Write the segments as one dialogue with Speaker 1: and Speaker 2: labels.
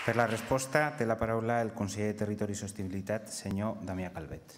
Speaker 1: Per la resposta té la paraula el conseller de Territori i Sostenibilitat, senyor Damià Calvet.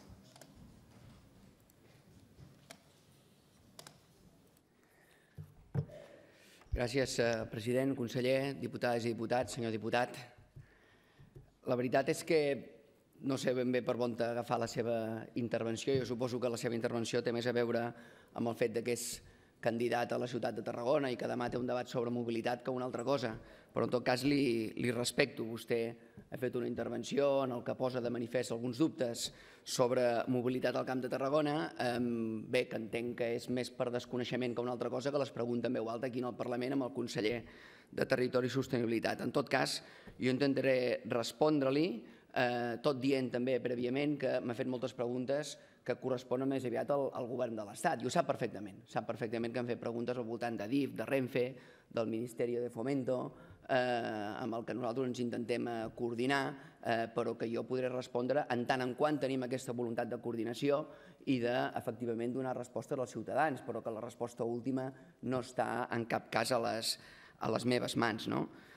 Speaker 2: Gràcies, president, conseller, diputades i diputats, senyor diputat. La veritat és que no sé ben bé per on agafar la seva intervenció. Jo suposo que la seva intervenció té més a veure amb el fet que és candidat a la ciutat de Tarragona i que demà té un debat sobre mobilitat que una altra cosa, però en tot cas li respecto. Vostè ha fet una intervenció en què posa de manifest alguns dubtes sobre mobilitat al Camp de Tarragona. Bé, que entenc que és més per desconeixement que una altra cosa, que les pregunta en veu alta aquí en el Parlament amb el conseller de Territori i Sostenibilitat. En tot cas, jo intentaré respondre-li, tot dient també prèviament que m'ha fet moltes preguntes que corresponen més aviat al govern de l'Estat. I ho sap perfectament. Sap perfectament que han fet preguntes al voltant d'Adif, de Renfe, del Ministeri de Fomento, amb el que nosaltres ens intentem coordinar, però que jo podré respondre en tant en quant tenim aquesta voluntat de coordinació i d'efectivament donar resposta als ciutadans, però que la resposta última no està en cap cas a les meves mans.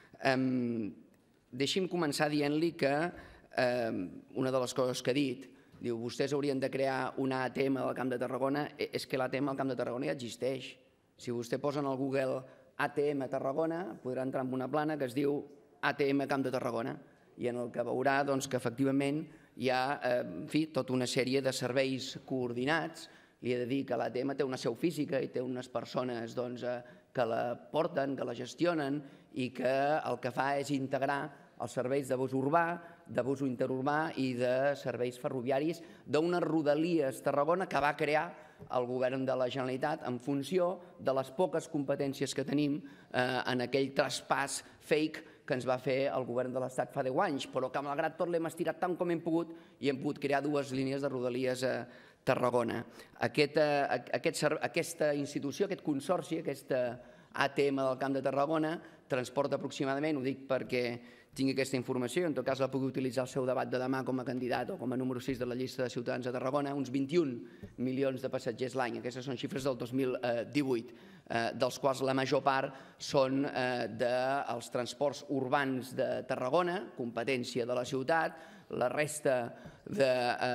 Speaker 2: Deixi'm començar dient-li que una de les coses que ha dit, diu, vostès haurien de crear una ATM al Camp de Tarragona. És que l'ATM al Camp de Tarragona ja existeix. Si vostè posa en el Google ATM Tarragona, podrà entrar en una plana que es diu ATM Camp de Tarragona i en el que veurà que efectivament hi ha tota una sèrie de serveis coordinats. Li he de dir que l'ATM té una seu física i té unes persones que la porten, que la gestionen i que el que fa és integrar els serveis de bus urbà, de bus interurbà i de serveis ferroviaris d'unes Rodalies Tarragona que va crear el govern de la Generalitat en funció de les poques competències que tenim en aquell traspàs fake que ens va fer el govern de l'Estat fa 10 anys, però que malgrat tot l'hem estirat tant com hem pogut i hem pogut crear 2 línies de Rodalies a Tarragona. Aquesta institució, aquest consorci, aquesta ATM del Camp de Tarragona, transporta aproximadament, ho dic perquè tingui aquesta informació i en tot cas la pugui utilitzar al seu debat de demà com a candidat o com a número 6 de la llista de ciutadans de Tarragona, uns 21 milions de passatgers l'any. Aquestes són xifres del 2018, dels quals la major part són dels transports urbans de Tarragona, competència de la ciutat. La resta de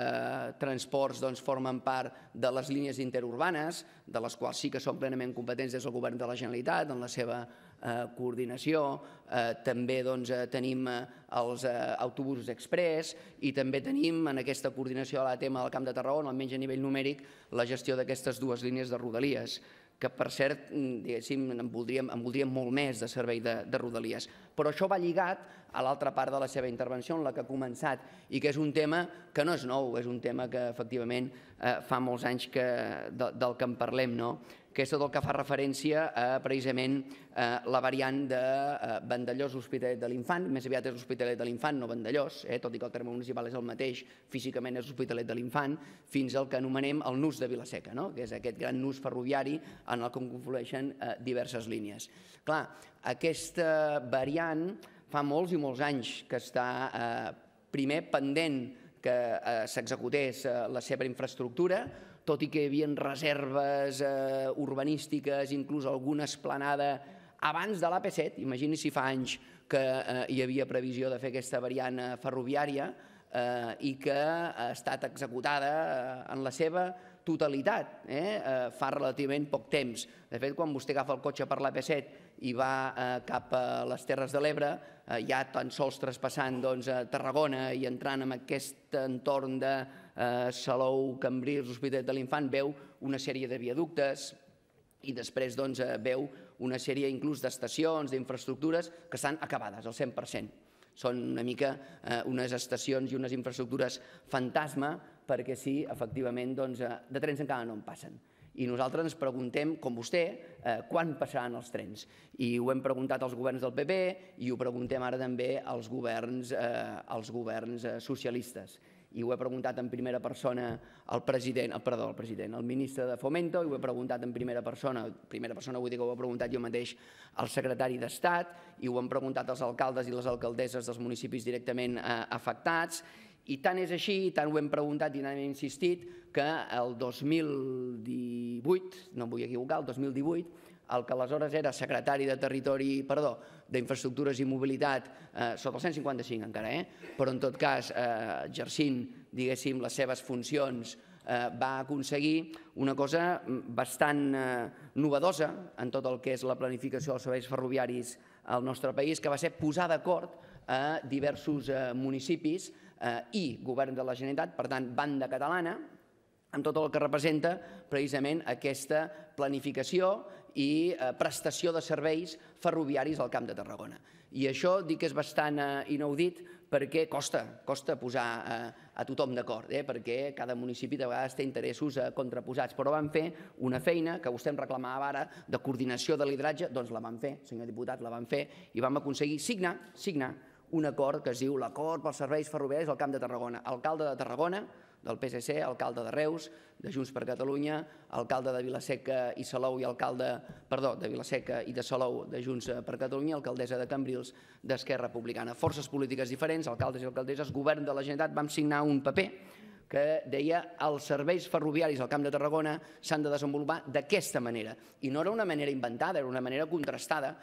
Speaker 2: transports formen part de les línies interurbanes, de les quals sí que són plenament competents des del govern de la Generalitat en la seva coordinació. També tenim els autobusos express i també tenim en aquesta coordinació de l'ATM del Camp de Tarragona, almenys a nivell numèric, la gestió d'aquestes 2 línies de Rodalies, que per cert, diguéssim, en voldríem molt més de servei de Rodalies. Però això va lligat a l'altra part de la seva intervenció, en la que ha començat, i que és un tema que no és nou, és un tema que efectivament fa molts anys del que en parlem, que és tot el que fa referència a precisament la variant de Vandellòs Hospitalet de l'Infant. Més aviat és Hospitalet de l'Infant, no Vandellòs, tot i que el terme municipal és el mateix, físicament és Hospitalet de l'Infant, fins al que anomenem el nus de Vila-seca, que és aquest gran nus ferroviari en el que conflueixen diverses línies. Clar, aquesta variant fa molts i molts anys que està primer pendent que s'executés la seva infraestructura, tot i que hi havia reserves urbanístiques, inclús alguna esplanada abans de l'AP7. Imagini si fa anys que hi havia previsió de fer aquesta variant ferroviària i que ha estat executada en la seva totalitat fa relativament poc temps. De fet, quan vostè agafa el cotxe per l'AP7 i va cap a les Terres de l'Ebre, ja tan sols traspassant Tarragona i entrant en aquest entorn de Salou, Cambrils, Hospitalet de l'Infant, veu una sèrie de viaductes i després veu una sèrie inclús d'estacions, d'infraestructures que estan acabades al 100%. Són una mica unes estacions i unes infraestructures fantasma perquè sí, efectivament, de trens encara no en passen. I nosaltres ens preguntem, com vostè, quan passaran els trens. I ho hem preguntat als governs del PP i ho preguntem ara també als governs socialistes. I ho he preguntat en primera persona al ministre de Fomento, i ho he preguntat en primera persona vull dir que ho he preguntat jo mateix al secretari d'Estat, i ho hem preguntat als alcaldes i les alcaldesses dels municipis directament afectats, i tant és així, tant ho hem preguntat i tant hem insistit, que el 2018, no em vull equivocar, el 2018, el que aleshores era secretari d'Infraestructures i Mobilitat, sota el 155 encara, però en tot cas exercint, diguéssim, les seves funcions, va aconseguir una cosa bastant novedosa en tot el que és la planificació dels serveis ferroviaris al nostre país, que va ser posar d'acord a diversos municipis i govern de la Generalitat, per tant, banda catalana, amb tot el que representa precisament aquesta planificació i prestació de serveis ferroviaris al Camp de Tarragona. I això dic que és bastant inaudit perquè costa posar a tothom d'acord, perquè cada municipi de vegades té interessos contraposats, però vam fer una feina que vostè em reclamava ara de coordinació de lideratge, doncs la vam fer, senyor diputat, la vam fer i vam aconseguir signar un acord que es diu l'Acord pels serveis ferroviaris al Camp de Tarragona. Alcalde de Tarragona, del PSC, alcalde de Reus, de Junts per Catalunya, alcalde de Vila-seca i Salou de Vila-seca i de Salou de Junts per Catalunya, alcaldessa de Cambrils d'Esquerra Republicana. Forces polítiques diferents, alcaldes i alcaldesses, govern de la Generalitat, vam signar un paper que deia els serveis ferroviaris al Camp de Tarragona s'han de desenvolupar d'aquesta manera. I no era una manera inventada, era una manera contrastada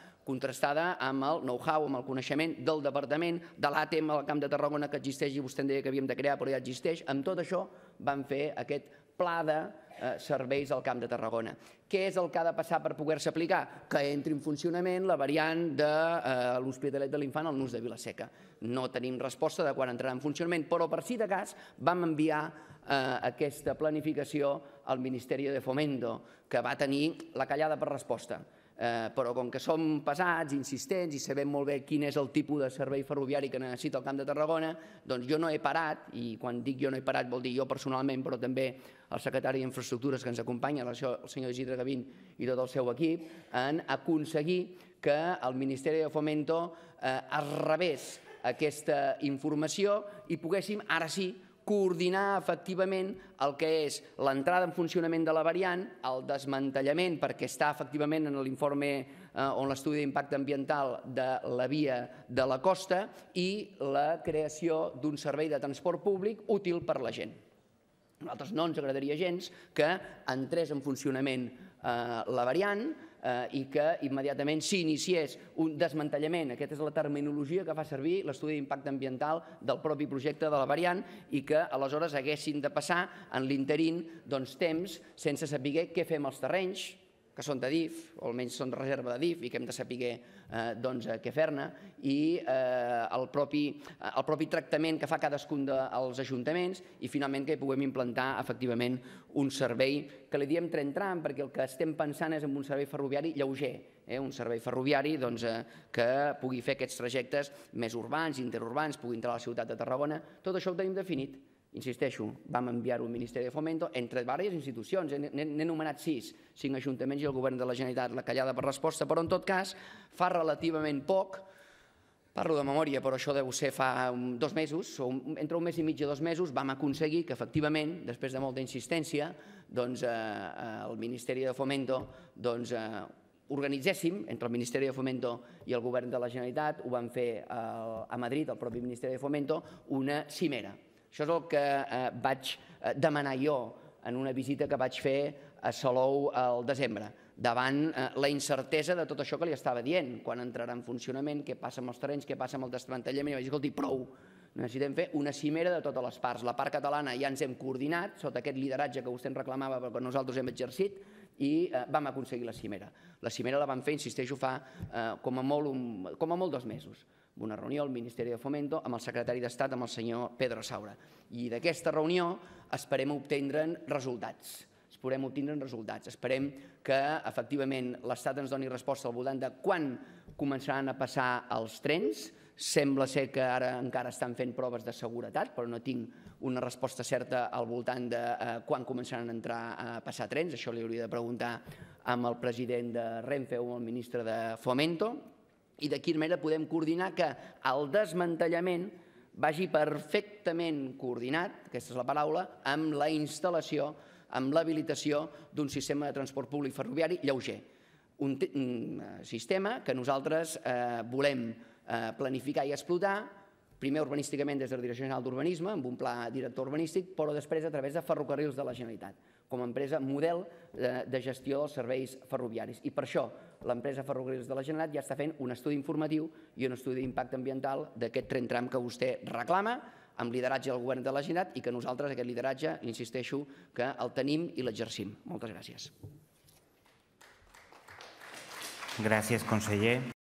Speaker 2: amb el know-how, amb el coneixement del departament, de l'ATM al Camp de Tarragona que existeix i vostè em deia que havíem de crear però ja existeix. Amb tot això vam fer aquest pla de serveis al Camp de Tarragona. Què és el que ha de passar per poder-se aplicar? Que entri en funcionament la variant de l'Hospitalet de l'Infant al Nus de Vila-seca. No tenim resposta de quan entrarà en funcionament, però per si de cas vam enviar aquesta planificació al Ministeri de Fomento, que va tenir la callada per resposta. Però com que som pesats, insistents i sabem molt bé quin és el tipus de servei ferroviari que necessita el Camp de Tarragona, doncs jo no he parat, i quan dic jo no he parat vol dir jo personalment, però també el secretari d'Infraestructures que ens acompanya, el senyor Isidre Gavín i tot el seu equip, en aconseguir que el Ministeri de Fomento es rebés aquesta informació i poguéssim, ara sí, coordinar efectivament el que és l'entrada en funcionament de la variant, el desmantellament, perquè està efectivament en l'informe o en l'estudi d'impacte ambiental de la via de la costa i la creació d'un servei de transport públic útil per a la gent. A nosaltres no ens agradaria gens que entrés en funcionament la variant i que immediatament s'iniciés un desmantellament. Aquesta és la terminologia que fa servir l'estudi d'impacte ambiental del propi projecte de la variant i que aleshores haguessin de passar en l'interín temps sense saber què fem als terrenys, que són de DIF, o almenys són de reserva de DIF i que hem de saber què fer-ne, i el propi tractament que fa cadascun dels ajuntaments i finalment que puguem implantar efectivament un servei que li diem tren tram perquè el que estem pensant és en un servei ferroviari lleuger, un servei ferroviari que pugui fer aquests trajectes més urbans, interurbans, pugui entrar a la ciutat de Tarragona. Tot això ho tenim definit. Insisteixo, vam enviar-ho al Ministeri de Fomento entre diverses institucions, n'he enumerat 5 ajuntaments i el govern de la Generalitat, la callada per resposta, però en tot cas fa relativament poc, parlo de memòria, però això deu ser fa 2 mesos, o entre 1 mes i mig i 2 mesos, vam aconseguir que efectivament, després de molta insistència, el Ministeri de Fomento organitzéssim, entre el Ministeri de Fomento i el govern de la Generalitat, ho vam fer a Madrid, el propi Ministeri de Fomento, una cimera. Això és el que vaig demanar jo en una visita que vaig fer a Salou al desembre, davant la incertesa de tot això que li estava dient, quan entrarà en funcionament, què passa amb els terrenys, què passa amb el desmantellament, i vaig dir, escolti, prou, necessitem fer una cimera de totes les parts. La part catalana ja ens hem coordinat, sota aquest lideratge que vostè ens reclamava, però que nosaltres hem exercit, i vam aconseguir la cimera. La cimera la vam fer, insisteixo, fa com a molt 2 mesos. Una reunió al Ministeri de Fomento amb el secretari d'Estat, amb el senyor Pedro Saura. I d'aquesta reunió esperem obtindre'n resultats. Esperem que efectivament l'Estat ens doni resposta al voltant de quan començaran a passar els trens. Sembla ser que ara encara estan fent proves de seguretat, però no tinc una resposta certa al voltant de quan començaran a entrar a passar trens. Això li hauria de preguntar amb el president de Renfe o amb el ministre de Fomento. I de quina manera podem coordinar que el desmantellament vagi perfectament coordinat, aquesta és la paraula, amb la instal·lació, amb l'habilitació d'un sistema de transport públic ferroviari lleuger. Un sistema que nosaltres volem planificar i explotar, primer urbanísticament des de la Direcció General d'Urbanisme, amb un pla director urbanístic, però després a través de Ferrocarrils de la Generalitat, com a empresa model de gestió dels serveis ferroviaris. I per això l'empresa Ferrocarrils de la Generalitat ja està fent un estudi informatiu i un estudi d'impacte ambiental d'aquest tren tram que vostè reclama, amb lideratge del govern de la Generalitat, i que nosaltres aquest lideratge, insisteixo, que el tenim i l'exercim. Moltes gràcies.
Speaker 1: Gràcies, conseller.